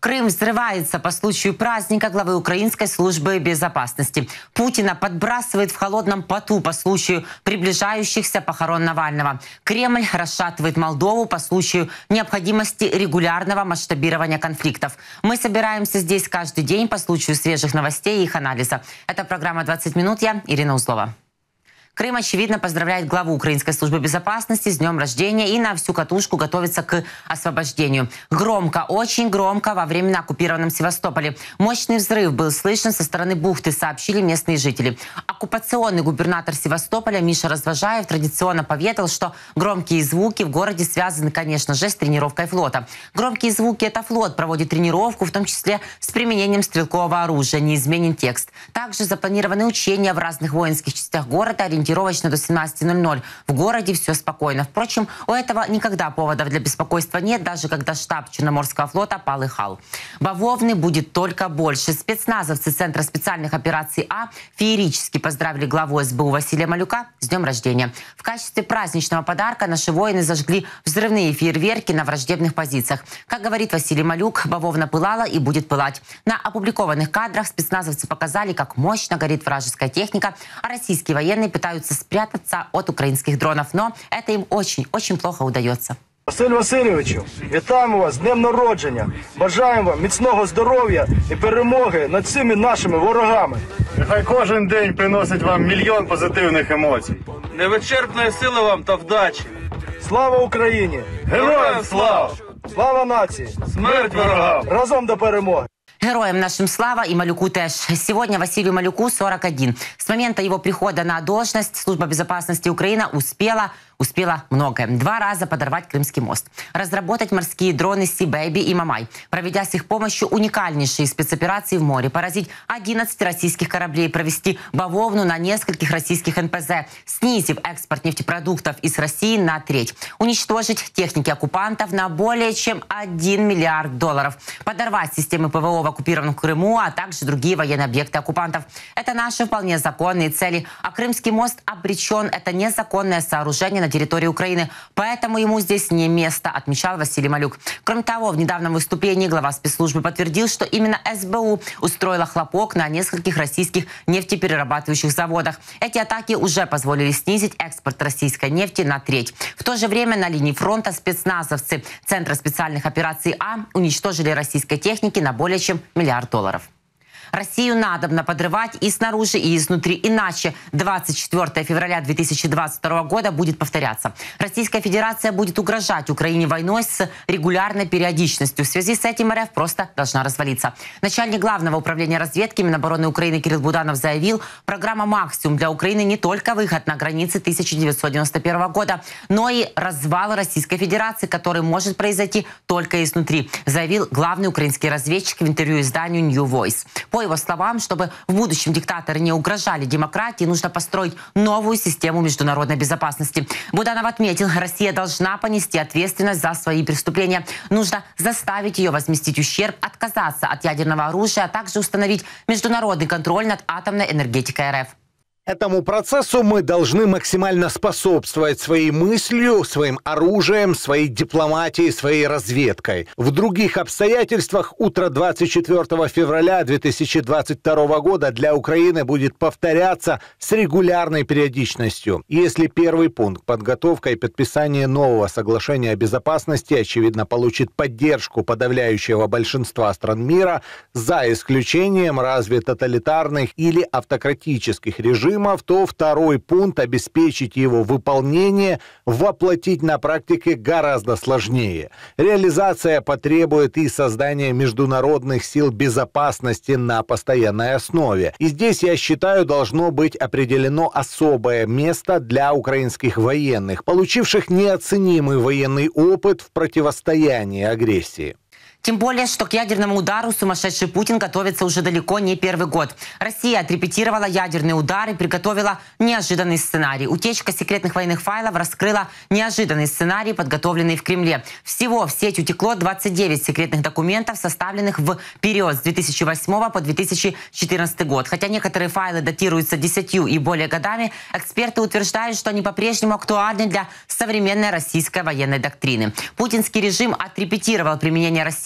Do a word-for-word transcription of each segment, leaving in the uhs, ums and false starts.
Крым взрывается по случаю праздника главы Украинской службы безопасности. Путина подбрасывает в холодном поту по случаю приближающихся похорон Навального. Кремль расшатывает Молдову по случаю необходимости регулярного масштабирования конфликтов. Мы собираемся здесь каждый день по случаю свежих новостей и их анализа. Это программа «двадцать минут». Я Ирина Узлова. Крым, очевидно, поздравляет главу Украинской службы безопасности с днем рождения и на всю катушку готовится к освобождению. Громко, очень громко во время на оккупированном Севастополе. Мощный взрыв был слышен со стороны бухты, сообщили местные жители. Оккупационный губернатор Севастополя Миша Развожаев традиционно поведал, что громкие звуки в городе связаны, конечно же, с тренировкой флота. Громкие звуки – это флот проводит тренировку, в том числе с применением стрелкового оружия. Неизменен текст. Также запланированы учения в разных воинских частях города, ориентировочно до семнадцати ноль-ноль. В городе все спокойно. Впрочем, у этого никогда поводов для беспокойства нет, даже когда штаб Черноморского флота полыхал. Бавовны будет только больше. Спецназовцы Центра специальных операций А феерически поздравили главу СБУ Василия Малюка с днем рождения. В качестве праздничного подарка наши воины зажгли взрывные фейерверки на враждебных позициях. Как говорит Василий Малюк, бавовна пылала и будет пылать. На опубликованных кадрах спецназовцы показали, как мощно горит вражеская техника, а российские военные пытаются спрятаться от украинских дронов. Но это им очень-очень плохо удается. Василь Васильовичу, вітаємо вас з днем народження. Бажаємо вам міцного здоров'я і перемоги над всіми нашими ворогами. Нехай кожен день приносить вам мільйон позитивних емоцій. Невичерпної сили вам та вдачі. Слава Україні! Героям слава! Слава нації! Смерть ворогам! Разом до перемоги! Героям нашим слава и Малюку теж. Сегодня Василию Малюку сорок один. С момента его прихода на должность Служба безопасности Украины успела, успела многое. Два раза подорвать Крымский мост, разработать морские дроны Си-Бэйби и Мамай, проведя с их помощью уникальнейшие спецоперации в море, поразить одиннадцать российских кораблей, провести бавовну на нескольких российских эн пэ зэ, снизив экспорт нефтепродуктов из России на треть, уничтожить техники оккупантов на более чем один миллиард долларов, подорвать системы пэ вэ о в оккупированном Крыму, а также другие военные объекты оккупантов. Это наши вполне законные цели. А Крымский мост обречен. Это незаконное сооружение на территории Украины. Поэтому ему здесь не место, отмечал Василий Малюк. Кроме того, в недавнем выступлении глава спецслужбы подтвердил, что именно эс бэ у устроила хлопок на нескольких российских нефтеперерабатывающих заводах. Эти атаки уже позволили снизить экспорт российской нефти на треть. В то же время на линии фронта спецназовцы Центра специальных операций А уничтожили российской техники на более чем миллиард долларов. Россию надобно подрывать и снаружи, и изнутри. Иначе двадцать четвёртого февраля две тысячи двадцать второго года будет повторяться. Российская Федерация будет угрожать Украине войной с регулярной периодичностью. В связи с этим эр эф просто должна развалиться. Начальник Главного управления разведки Минобороны Украины Кирилл Буданов заявил, программа «Максимум» для Украины не только выход на границы тысяча девятьсот девяносто первого года, но и развал Российской Федерации, который может произойти только изнутри, заявил главный украинский разведчик в интервью изданию New Voice. По его словам, чтобы в будущем диктаторы не угрожали демократии, нужно построить новую систему международной безопасности. Буданов отметил, Россия должна понести ответственность за свои преступления. Нужно заставить ее возместить ущерб, отказаться от ядерного оружия, а также установить международный контроль над атомной энергетикой эр эф. Этому процессу мы должны максимально способствовать своей мыслью, своим оружием, своей дипломатией, своей разведкой. В других обстоятельствах утро двадцать четвёртого февраля две тысячи двадцать второго года для Украины будет повторяться с регулярной периодичностью. Если первый пункт, подготовка и подписание нового соглашения о безопасности, очевидно, получит поддержку подавляющего большинства стран мира, за исключением разве тоталитарных или автократических режимов, то второй пункт — обеспечить его выполнение, воплотить на практике гораздо сложнее. Реализация потребует и создания международных сил безопасности на постоянной основе. И здесь, я считаю, должно быть определено особое место для украинских военных, получивших неоценимый военный опыт в противостоянии агрессии. Тем более, что к ядерному удару сумасшедший Путин готовится уже далеко не первый год. Россия отрепетировала ядерный удар и приготовила неожиданный сценарий. Утечка секретных военных файлов раскрыла неожиданный сценарий, подготовленный в Кремле. Всего в сеть утекло двадцать девять секретных документов, составленных в период с две тысячи восьмого по две тысячи четырнадцатый год. Хотя некоторые файлы датируются десятью и более годами, эксперты утверждают, что они по-прежнему актуальны для современной российской военной доктрины. Путинский режим отрепетировал применение России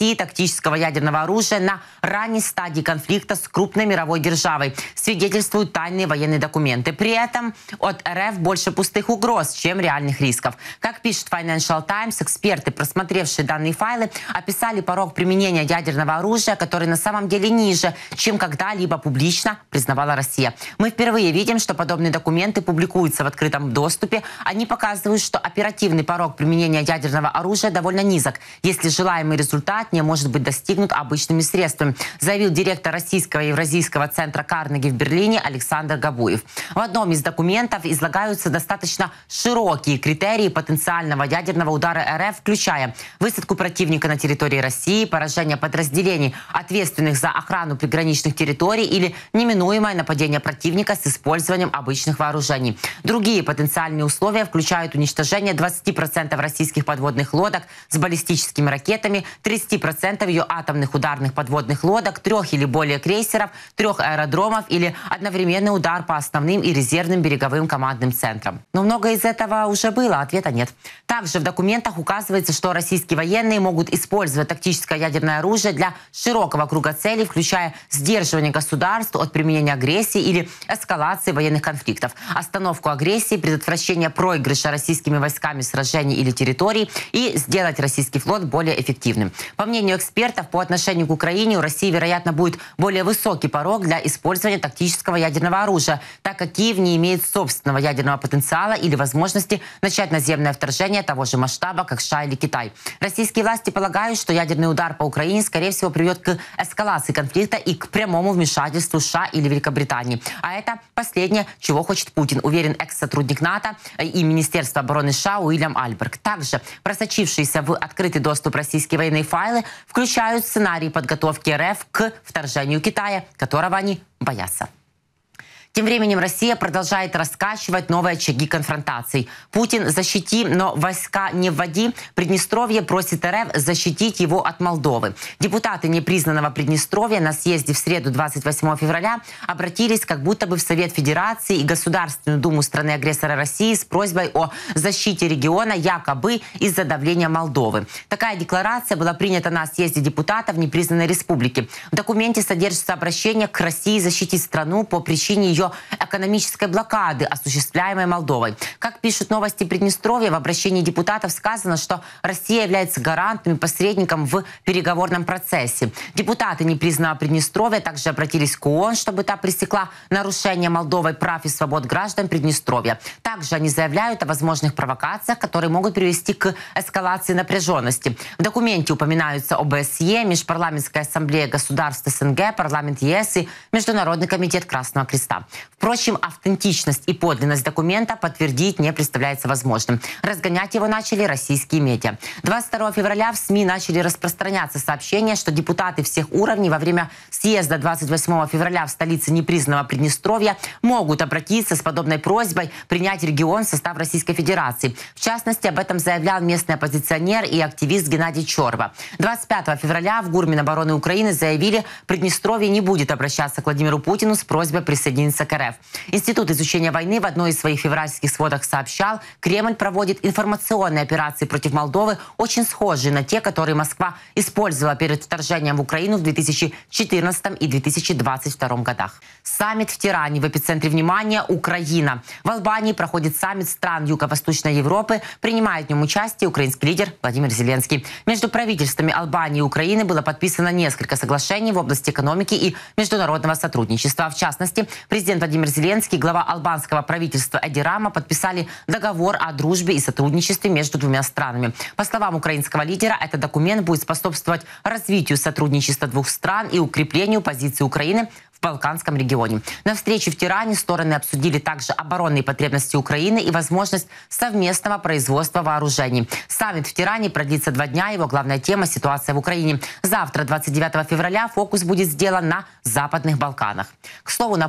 России тактического ядерного оружия на ранней стадии конфликта с крупной мировой державой, свидетельствуют тайные военные документы. При этом от РФ больше пустых угроз, чем реальных рисков. Как пишет Financial Times, эксперты, просмотревшие данные файлы, описали порог применения ядерного оружия, который на самом деле ниже, чем когда-либо публично признавала Россия. Мы впервые видим, что подобные документы публикуются в открытом доступе. Они показывают, что оперативный порог применения ядерного оружия довольно низок, если желаемый результат не может быть достигнут обычными средствами, заявил директор Российского и Евразийского центра Карнеги в Берлине Александр Габуев. В одном из документов излагаются достаточно широкие критерии потенциального ядерного удара РФ, включая высадку противника на территории России, поражение подразделений, ответственных за охрану приграничных территорий, или неминуемое нападение противника с использованием обычных вооружений. Другие потенциальные условия включают уничтожение двадцати процентов российских подводных лодок с баллистическими ракетами, тридцати процентов ее атомных ударных подводных лодок, трех или более крейсеров, трех аэродромов или одновременный удар по основным и резервным береговым командным центрам. Но многое из этого уже было, ответа нет. Также в документах указывается, что российские военные могут использовать тактическое ядерное оружие для широкого круга целей, включая сдерживание государств от применения агрессии или эскалации военных конфликтов, остановку агрессии, предотвращение проигрыша российскими войсками сражений или территорий и сделать российский флот более эффективным. По мнению экспертов, по отношению к Украине у России, вероятно, будет более высокий порог для использования тактического ядерного оружия, так как Киев не имеет собственного ядерного потенциала или возможности начать наземное вторжение того же масштаба, как США или Китай. Российские власти полагают, что ядерный удар по Украине, скорее всего, приведет к эскалации конфликта и к прямому вмешательству США или Великобритании. А это последнее, чего хочет Путин, уверен экс-сотрудник НАТО и Министерства обороны США Уильям Альберг. Также просочившиеся в открытый доступ российские военные файлы включают сценарий подготовки РФ к вторжению Китая, которого они боятся. Тем временем Россия продолжает раскачивать новые очаги конфронтаций. Путин защити, но войска не вводи. Приднестровье просит РФ защитить его от Молдовы. Депутаты непризнанного Приднестровья на съезде в среду двадцать восьмого февраля обратились как будто бы в Совет Федерации и Государственную Думу страны-агрессора России с просьбой о защите региона якобы из-за давления Молдовы. Такая декларация была принята на съезде депутатов непризнанной республики. В документе содержится обращение к России защитить страну по причине ее экономической блокады, осуществляемой Молдовой. Как пишут новости Приднестровья, в обращении депутатов сказано, что Россия является гарантом и посредником в переговорном процессе. Депутаты непризнанного Приднестровья также обратились к ООН, чтобы та пресекла нарушение Молдовой прав и свобод граждан Приднестровья. Также они заявляют о возможных провокациях, которые могут привести к эскалации напряженности. В документе упоминаются ОБСЕ, Межпарламентская ассамблея государств СНГ, парламент ЕС и Международный комитет Красного Креста. Впрочем, автентичность и подлинность документа подтвердить не представляется возможным. Разгонять его начали российские медиа. двадцать второго февраля в СМИ начали распространяться сообщения, что депутаты всех уровней во время съезда двадцать восьмого февраля в столице непризнанного Приднестровья могут обратиться с подобной просьбой принять регион в состав Российской Федерации. В частности, об этом заявлял местный оппозиционер и активист Геннадий Чорба. двадцать пятого февраля в ГУР Минобороны Украины заявили, Приднестровье не будет обращаться к Владимиру Путину с просьбой присоединиться к РФ. Институт изучения войны в одной из своих февральских сводок сообщал, Кремль проводит информационные операции против Молдовы, очень схожие на те, которые Москва использовала перед вторжением в Украину в две тысячи четырнадцатом и две тысячи двадцать втором годах. Саммит в Тиране. В эпицентре внимания Украина. В Албании проходит саммит стран Юго-Восточной Европы. Принимает в нем участие украинский лидер Владимир Зеленский. Между правительствами Албании и Украины было подписано несколько соглашений в области экономики и международного сотрудничества. В частности, президент Владимир Зеленский и глава албанского правительства Эди Рама подписали договор о дружбе и сотрудничестве между двумя странами. По словам украинского лидера, этот документ будет способствовать развитию сотрудничества двух стран и укреплению позиции Украины в Балканском регионе. На встрече в Тиране стороны обсудили также оборонные потребности Украины и возможность совместного производства вооружений. Саммит в Тиране продлится два дня. Его главная тема – ситуация в Украине. Завтра, двадцать девятого февраля, фокус будет сделан на Западных Балканах. К слову, напомним, что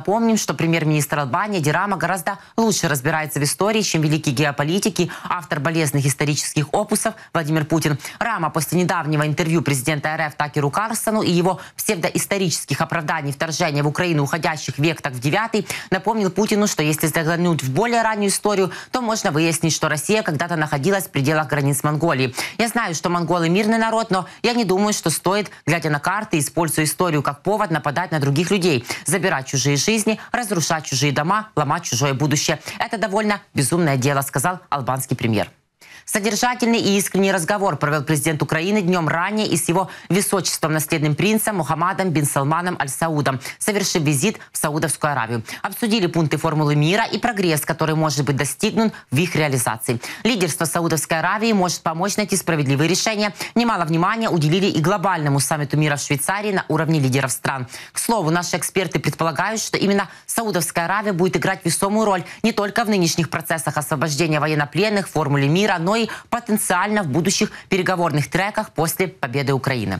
что премьер-министр Албании Эди Рама гораздо лучше разбирается в истории, чем великий геополитик и автор болезненных исторических опусов Владимир Путин. Рама после недавнего интервью президента РФ Такеру Карлсону и его псевдоисторических оправданий вторжения в Украину уходящих век так в девятый напомнил Путину, что если заглянуть в более раннюю историю, то можно выяснить, что Россия когда-то находилась в пределах границ Монголии. Я знаю, что монголы мирный народ, но я не думаю, что стоит, глядя на карты, используя историю как повод, нападать на других людей, забирать чужие жизни, разрушать чужие дома, ломать чужое будущее. Это довольно безумное дело, сказал албанский премьер. Содержательный и искренний разговор провел президент Украины днем ранее и с его высочеством наследным принцем Мухаммадом бин Салманом Аль-Саудом, совершив визит в Саудовскую Аравию. Обсудили пункты формулы мира и прогресс, который может быть достигнут в их реализации. Лидерство Саудовской Аравии может помочь найти справедливые решения. Немало внимания уделили и глобальному саммиту мира в Швейцарии на уровне лидеров стран. К слову, наши эксперты предполагают, что именно Саудовская Аравия будет играть весомую роль не только в нынешних процессах освобождения военнопленных, формуле мира, но и потенциально в будущих переговорных треках после победы Украины.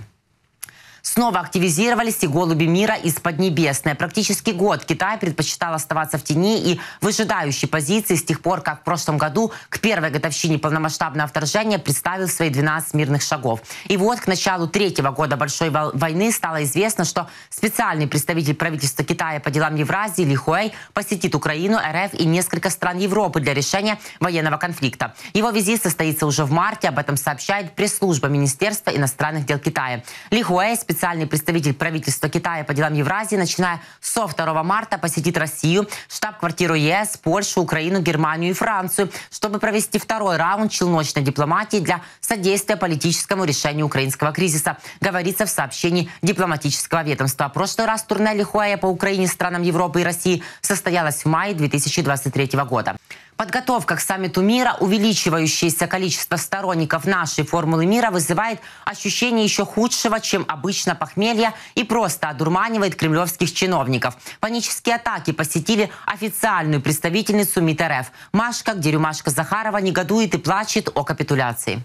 Снова активизировались и голуби мира из Поднебесной. Практически год Китай предпочитал оставаться в тени и выжидающей позиции с тех пор, как в прошлом году к первой годовщине полномасштабного вторжения представил свои двенадцать мирных шагов. И вот к началу третьего года большой войны стало известно, что специальный представитель правительства Китая по делам Евразии Ли Хуэй посетит Украину, РФ и несколько стран Европы для решения военного конфликта. Его визит состоится уже в марте, об этом сообщает пресс-служба Министерства иностранных дел Китая. Ли Хуэй, специальный Специальный представитель правительства Китая по делам Евразии, начиная со второго марта посетит Россию, штаб-квартиру ЕС, Польшу, Украину, Германию и Францию, чтобы провести второй раунд челночной дипломатии для содействия политическому решению украинского кризиса, говорится в сообщении дипломатического ведомства. Прошлый раз турне Ли Хуэя по Украине, странам Европы и России состоялось в мае две тысячи двадцать третьего года. Подготовка к саммиту мира, увеличивающееся количество сторонников нашей формулы мира вызывает ощущение еще худшего, чем обычно похмелье, и просто одурманивает кремлевских чиновников. Панические атаки посетили официальную представительницу МИД РФ. Машка, где Рюмашка Захарова негодует и плачет о капитуляции.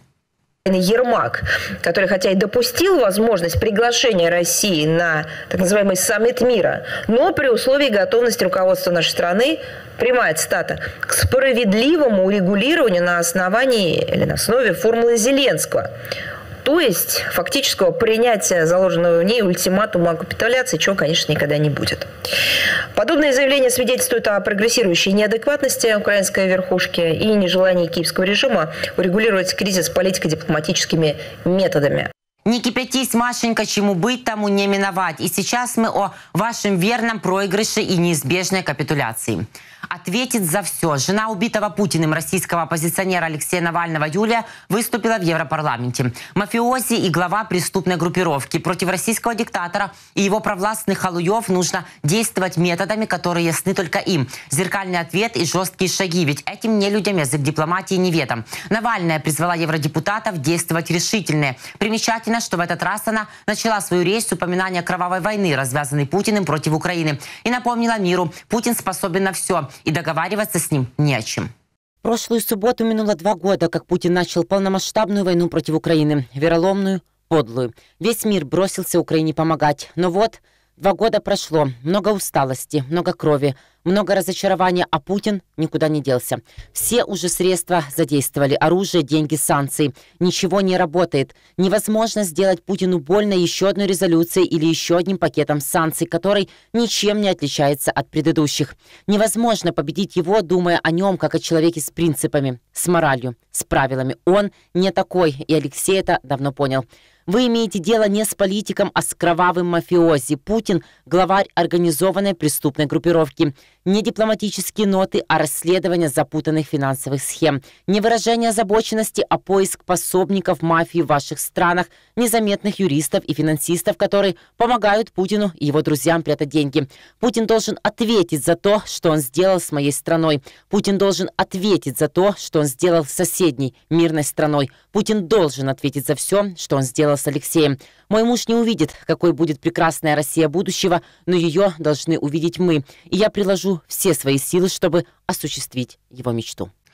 Ермак, который хотя и допустил возможность приглашения России на так называемый саммит мира, но при условии готовности руководства нашей страны, прямая цитата, к справедливому урегулированию на основании или на основе формулы Зеленского. То есть фактического принятия заложенного в ней ультиматума о капитуляции, чего, конечно, никогда не будет. Подобные заявления свидетельствуют о прогрессирующей неадекватности украинской верхушки и нежелании киевского режима урегулировать кризис политико-дипломатическими методами. Не кипятись, Машенька, чему быть, тому не миновать. И сейчас мы о вашем верном проигрыше и неизбежной капитуляции. Ответит за все. Жена убитого Путиным российского оппозиционера Алексея Навального Юлия выступила в Европарламенте. Мафиози и глава преступной группировки. Против российского диктатора и его провластных халуев нужно действовать методами, которые ясны только им. Зеркальный ответ и жесткие шаги, ведь этим нелюдям язык дипломатии неведом. Навальная призвала евродепутатов действовать решительнее. Примечательно, что в этот раз она начала свою речь с упоминания кровавой войны, развязанной Путиным против Украины. И напомнила миру, Путин способен на все, и договариваться с ним не о чем. В прошлую субботу минуло два года, как Путин начал полномасштабную войну против Украины. Вероломную, подлую. Весь мир бросился Украине помогать. Но вот, два года прошло. Много усталости, много крови, много разочарования, а Путин никуда не делся. Все уже средства задействовали. Оружие, деньги, санкции. Ничего не работает. Невозможно сделать Путину больно еще одной резолюцией или еще одним пакетом санкций, который ничем не отличается от предыдущих. Невозможно победить его, думая о нем, как о человеке с принципами, с моралью, с правилами. Он не такой, и Алексей это давно понял. Вы имеете дело не с политиком, а с кровавым мафиози. Путин – главарь организованной преступной группировки. Не дипломатические ноты, а расследование запутанных финансовых схем. Не выражение озабоченности, а поиск пособников мафии в ваших странах, незаметных юристов и финансистов, которые помогают Путину и его друзьям прятать деньги. Путин должен ответить за то, что он сделал с моей страной. Путин должен ответить за то, что он сделал с соседней мирной страной. Путин должен ответить за все, что он сделал с Алексеем. Мой муж не увидит, какой будет прекрасная Россия будущего, но ее должны увидеть мы. И я приложу все свои силы, чтобы осуществить его мечту.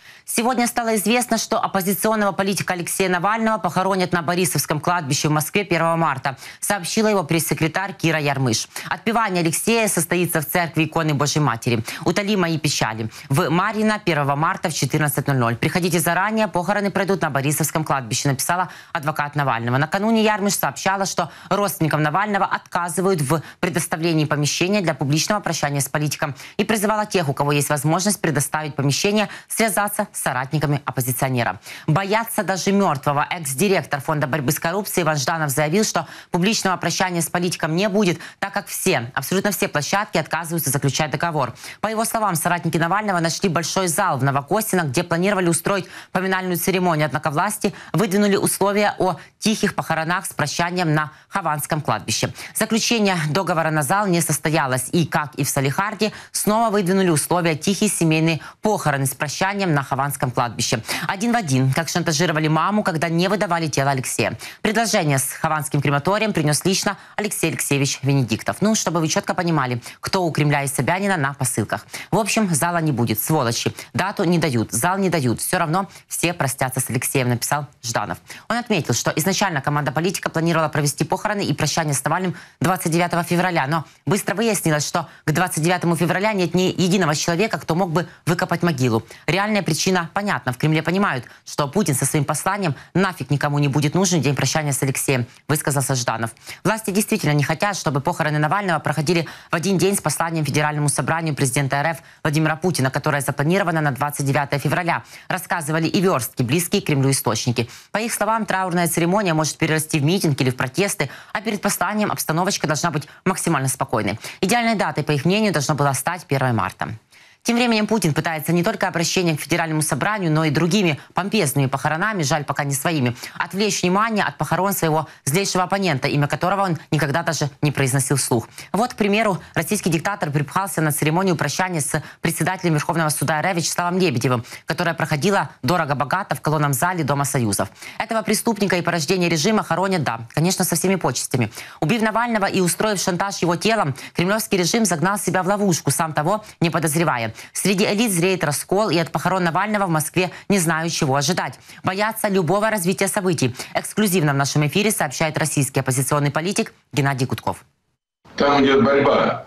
Сегодня стало известно, что оппозиционного политика Алексея Навального похоронят на Борисовском кладбище в Москве первого марта, сообщила его пресс-секретарь Кира Ярмыш. Отпевание Алексея состоится в церкви иконы Божьей Матери. Утоли мои печали. В Марьино первого марта в четырнадцать ноль ноль. Приходите заранее, похороны пройдут на Борисовском кладбище, написала адвокат Навального. Накануне Ярмыш сообщала, что родственникам Навального отказывают в предоставлении помещения для публичного прощания с политиком и призывала тех, у кого есть возможность предоставить помещение, связаться с соратниками оппозиционера. Боятся даже мертвого. Экс-директор Фонда борьбы с коррупцией Иван Жданов заявил, что публичного прощания с политиком не будет, так как все, абсолютно все площадки отказываются заключать договор. По его словам, соратники Навального нашли большой зал в Новокосино, где планировали устроить поминальную церемонию, однако власти выдвинули условия о тихих похоронах с прощанием на Хованском кладбище. Заключение договора на зал не состоялось, и, как и в Салехарде, снова выдвинули условия тихие семейные похороны с прощанием на Хованском кладбище. Один в один, как шантажировали маму, когда не выдавали тело Алексея. Предложение с Хованским крематорием принес лично Алексей Алексеевич Венедиктов. Ну, чтобы вы четко понимали, кто у Кремля и Собянина на посылках. В общем, зала не будет, сволочи. Дату не дают, зал не дают. Все равно все простятся с Алексеем, написал Жданов. Он отметил, что изначально команда политика планировала провести похороны и прощание с Навальным двадцать девятого февраля, но быстро выяснилось, что к двадцать девятому февраля нет ни единого человека, кто мог бы выкопать могилу. Реальная причина понятно. В Кремле понимают, что Путин со своим посланием нафиг никому не будет нужен день прощания с Алексеем, высказался Жданов. Власти действительно не хотят, чтобы похороны Навального проходили в один день с посланием Федеральному собранию президента РФ Владимира Путина, которое запланировано на двадцать девятое февраля, рассказывали и верстки, близкие к Кремлю источники. По их словам, траурная церемония может перерасти в митинг или в протесты, а перед посланием обстановочка должна быть максимально спокойной. Идеальной датой, по их мнению, должно было стать первое марта. Тем временем Путин пытается не только обращением к Федеральному собранию, но и другими помпезными похоронами, жаль, пока не своими, отвлечь внимание от похорон своего злейшего оппонента, имя которого он никогда даже не произносил вслух. Вот, к примеру, российский диктатор припхался на церемонию прощания с председателем Верховного суда РФ Вячеславом Лебедевым, которая проходила дорого-богато в колонном зале Дома Союзов. Этого преступника и порождения режима хоронят, да, конечно, со всеми почестями. Убив Навального и устроив шантаж его телом, кремлевский режим загнал себя в ловушку, сам того не подозревая. Среди элит зреет раскол, и от похорон Навального в Москве не знают, чего ожидать. Боятся любого развития событий. Эксклюзивно в нашем эфире сообщает российский оппозиционный политик Геннадий Гудков. Там идет борьба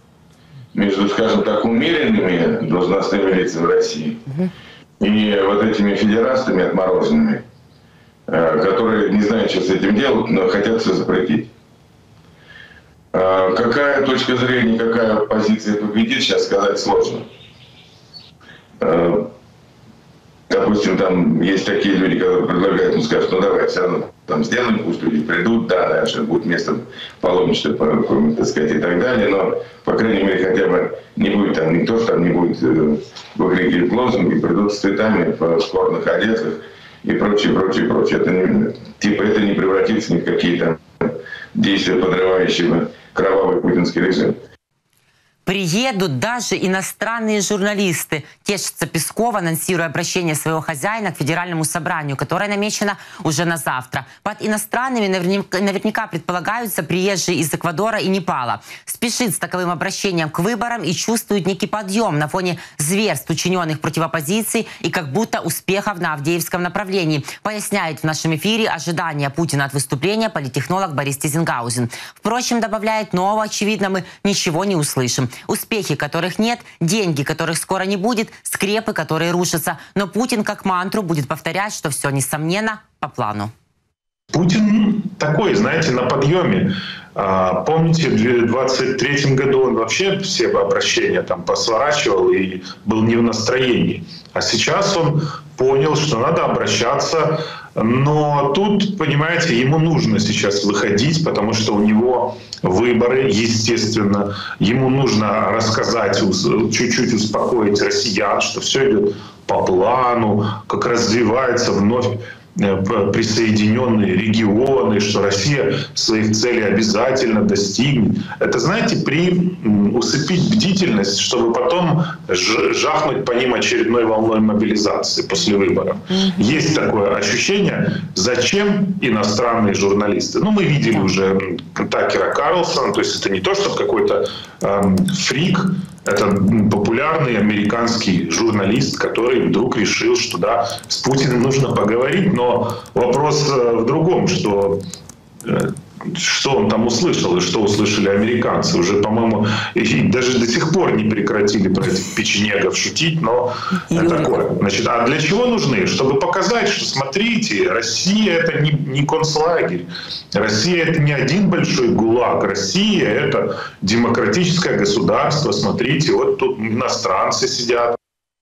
между, скажем так, умеренными должностными лицами в России угу. и вот этими федерастами отмороженными, которые не знают, что с этим делать, но хотят все запретить. Какая точка зрения, какая позиция победит, сейчас сказать сложно. Допустим, там есть такие люди, которые предлагают, ну, скажут, ну давай, все равно там сделаем, пусть люди придут, да, дальше будет место паломничества, так сказать, и так далее, но, по крайней мере, хотя бы не будет там, никто же там не будет выкрикивать лозунги, придут с цветами в спортных одеждах и прочее, прочее, прочее. Это не, типа это не превратится ни в какие-то действия, подрывающие кровавый путинский режим. Приедут даже иностранные журналисты, тешится Песков, анонсируя обращение своего хозяина к Федеральному собранию, которое намечено уже на завтра. Под иностранными наверняка, наверняка предполагаются приезжие из Эквадора и Непала. Спешит с таковым обращением к выборам и чувствует некий подъем на фоне зверств, учиненных против оппозиции и как будто успехов на Авдеевском направлении, поясняет в нашем эфире ожидания Путина от выступления политтехнолог Борис Тизенгаузен. Впрочем, добавляет, нового, очевидно, мы ничего не услышим. Успехи, которых нет, деньги, которых скоро не будет, скрепы, которые рушатся. Но Путин как мантру будет повторять, что все, несомненно, по плану. Путин такой, знаете, на подъеме. Помните, в двадцать третьем году он вообще все обращения там посворачивал и был не в настроении. А сейчас он понял, что надо обращаться. Но тут, понимаете, ему нужно сейчас выходить, потому что у него выборы, естественно. Ему нужно рассказать, чуть-чуть успокоить россиян, что все идет по плану, как развивается вновь присоединенные регионы, что Россия своих целей обязательно достигнет. Это, знаете, при усыпить бдительность, чтобы потом жахнуть по ним очередной волной мобилизации после выборов. Mm-hmm. Есть такое ощущение, зачем иностранные журналисты? Ну, мы видели уже Такера Карлсона, то есть это не то, что какой-то эм, фрик Это популярный американский журналист, который вдруг решил, что да, с Путиным нужно поговорить, но вопрос в другом, что... что он там услышал и что услышали американцы. Уже, по-моему, даже до сих пор не прекратили про этих печенегов шутить, но такое. Значит, а для чего нужны? Чтобы показать, что, смотрите, Россия – это не, не концлагерь. Россия – это не один большой ГУЛАГ. Россия – это демократическое государство. Смотрите, вот тут иностранцы сидят.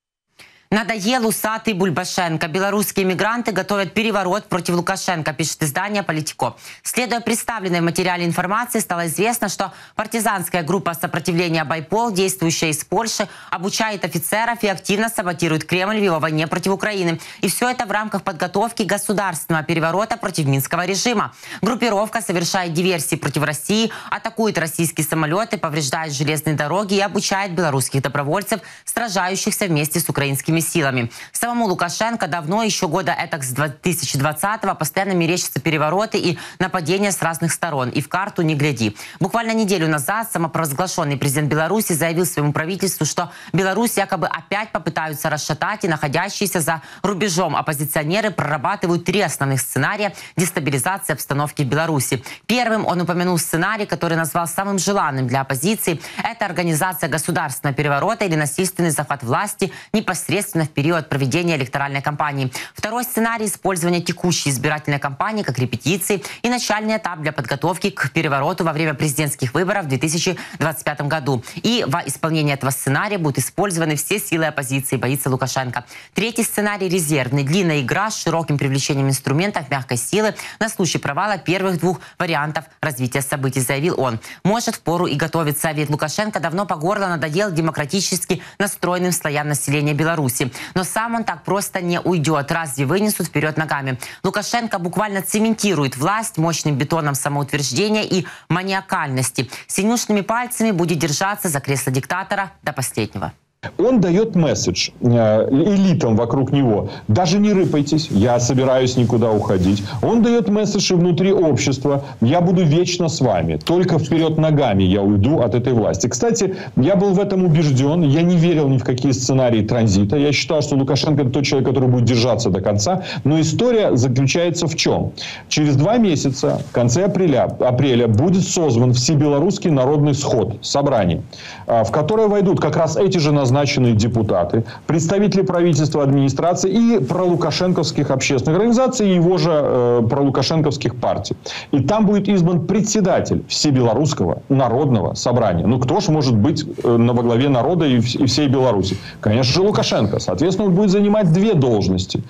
Надоел усатый Бульбашенко. Белорусские мигранты готовят переворот против Лукашенко, пишет издание «Политико». Следуя представленной в материале информации, стало известно, что партизанская группа сопротивления «Байпол», действующая из Польши, обучает офицеров и активно саботирует Кремль в его войне против Украины. И все это в рамках подготовки государственного переворота против минского режима. Группировка совершает диверсии против России, атакует российские самолеты, повреждает железные дороги и обучает белорусских добровольцев, сражающихся вместе с украинскими силами. Самому Лукашенко давно, еще года этак с две тысячи двадцатого, постоянно мерещатся перевороты и нападения с разных сторон. И в карту не гляди. Буквально неделю назад самопровозглашенный президент Беларуси заявил своему правительству, что Беларусь якобы опять попытаются расшатать, и находящиеся за рубежом оппозиционеры прорабатывают три основных сценария дестабилизации обстановки в Беларуси. Первым он упомянул сценарий, который назвал самым желанным для оппозиции. Это организация государственного переворота или насильственный захват власти непосредственно в период проведения электоральной кампании. Второй сценарий – использование текущей избирательной кампании как репетиции и начальный этап для подготовки к перевороту во время президентских выборов в две тысячи двадцать пятом году. И во исполнении этого сценария будут использованы все силы оппозиции, боится Лукашенко. Третий сценарий – резервный. Длинная игра с широким привлечением инструментов мягкой силы на случай провала первых двух вариантов развития событий, заявил он. Может, впору и готовиться, ведь Лукашенко давно по горло надоел демократически настроенным слоям населения Беларуси. Но сам он так просто не уйдет. Разве вынесут вперед ногами? Лукашенко буквально цементирует власть мощным бетоном самоутверждения и маниакальности. Синюшными пальцами будет держаться за кресло диктатора до последнего. Он дает месседж элитам вокруг него: даже не рыпайтесь, я собираюсь никуда уходить. Он дает месседж и внутри общества: я буду вечно с вами, только вперед ногами я уйду от этой власти. Кстати, я был в этом убежден, я не верил ни в какие сценарии транзита. Я считал, что Лукашенко – это тот человек, который будет держаться до конца. Но история заключается в чем? Через два месяца, в конце апреля, апреля будет созван Всебелорусский народный сход, собрание, в которое войдут как раз эти же назначенные назначенные депутаты, представители правительства, администрации и пролукашенковских общественных организаций, и его же э, пролукашенковских партий. И там будет избран председатель Всебелорусского народного собрания. Ну, кто ж может быть э, на во главе народа и, и всей Беларуси? Конечно же, Лукашенко. Соответственно, он будет занимать две должности.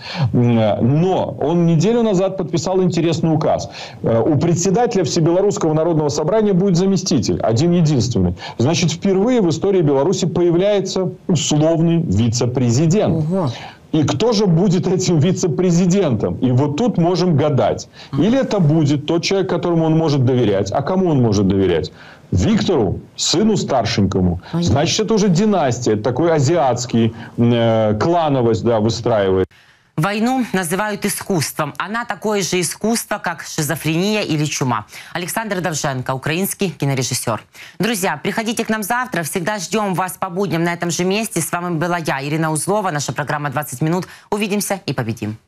Но он неделю назад подписал интересный указ. Э, у председателя Всебелорусского народного собрания будет заместитель, один-единственный. Значит, впервые в истории Беларуси появляется условный вице-президент. Ого. И кто же будет этим вице-президентом? И вот тут можем гадать. Или это будет тот человек, которому он может доверять. А кому он может доверять? Виктору, сыну старшенькому. Значит, это уже династия. Это такой азиатский э, клановость, да, выстраивает. Войну называют искусством. Она такое же искусство, как шизофрения или чума. Александр Довженко, украинский кинорежиссер. Друзья, приходите к нам завтра. Всегда ждем вас по будням на этом же месте. С вами была я, Ирина Узлова. Наша программа «двадцать минут». Увидимся и победим.